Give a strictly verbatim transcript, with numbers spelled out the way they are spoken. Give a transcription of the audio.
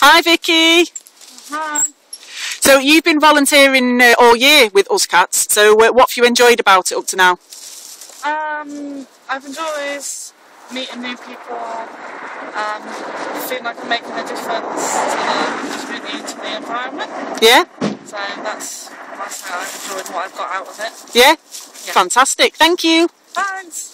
Hi Vicky. Hi. So you've been volunteering uh, all year with Us Cats, so uh, what have you enjoyed about it up to now? Um, I've enjoyed meeting new people, um, feeling like I'm making a difference to the community, to the environment. Yeah? So that's, that's how I've enjoyed what I've got out of it. Yeah? Yeah. Fantastic, thank you. Thanks.